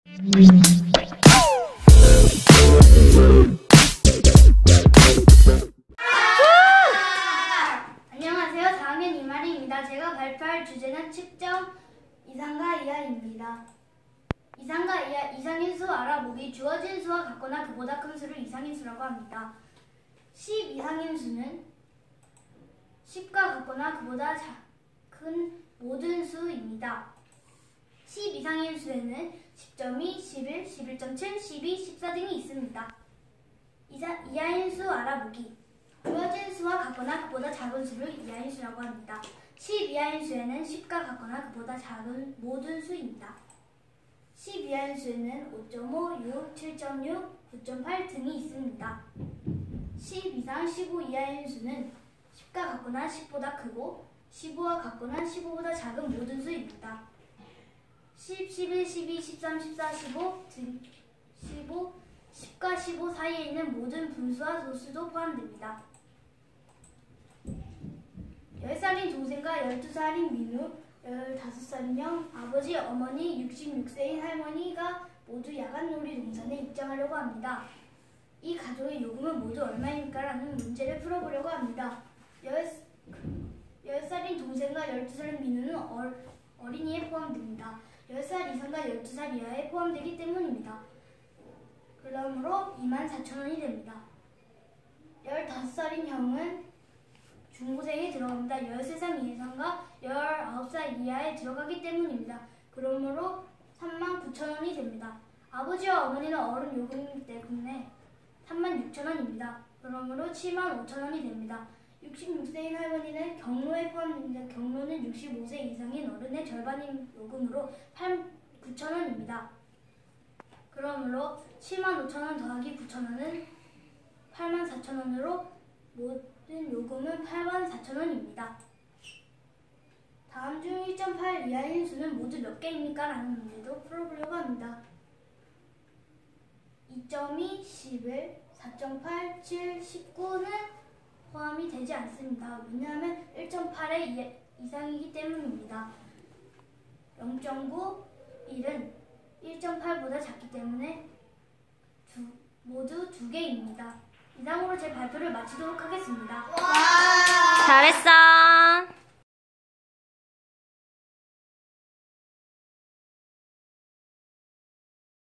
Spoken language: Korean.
안녕하세요. 4학년 이마리입니다. 제가 발표할 주제는 측정 이상과 이하입니다. 이상과 이하, 이상인 수 알아보기. 주어진 수와 같거나 그보다 큰 수를 이상인 수라고 합니다. 10 이상인 수는 10과 같거나 그보다 큰 모든 수입니다. 10 이상인 수에는 10.2, 11, 11.7, 12, 14 등이 있습니다. 이하인 수 알아보기. 주어진 수와 같거나 그보다 작은 수를 이하인 수라고 합니다. 10 이하인 수에는 10과 같거나 그보다 작은 모든 수입니다. 10 이하인 수에는 5.5, 6, 7.6, 9.8 등이 있습니다. 10 이상 15 이하인 수는 10과 같거나 10보다 크고 15와 같거나 15보다 작은 모든 수입니다. 10, 11, 12, 13, 14, 15 등 10과 15 사이에 있는 모든 분수와 소수도 포함됩니다. 10살인 동생과 12살인 민우, 15살인 형, 아버지, 어머니, 66세인 할머니가 모두 야간 놀이 동산에 입장하려고 합니다. 이 가족의 요금은 모두 얼마입니까? 라는 문제를 풀어보려고 합니다. 10살인 동생과 12살인 민우는 어린이에 포함됩니다. 10살 이상과 12살 이하에 포함되기 때문입니다. 그러므로 24,000원이 됩니다. 15살인 형은 중고생에 들어갑니다. 13살 이상과 19살 이하에 들어가기 때문입니다. 그러므로 39,000원이 됩니다. 아버지와 어머니는 어른 요금이기 때문에 36,000원입니다. 그러므로 75,000원이 됩니다. 66세인 할머니는 경로에 포함됩니다. 경로는 65세 이상인 어른의 절반인 요금으로 9,000원입니다. 그러므로 75,000원 더하기 9,000원은 84,000원으로 모든 요금은 84,000원입니다. 다음 중 1.8 이하인 수는 모두 몇 개입니까? 라는 문제도 풀어보려고 합니다. 2.2, 11, 4.8, 7, 19는 포함이 되지 않습니다. 왜냐하면 1.8의 이상이기 때문입니다. 0.9, 1은 1.8보다 작기 때문에 모두 2개입니다. 이상으로 제 발표를 마치도록 하겠습니다. 잘했어.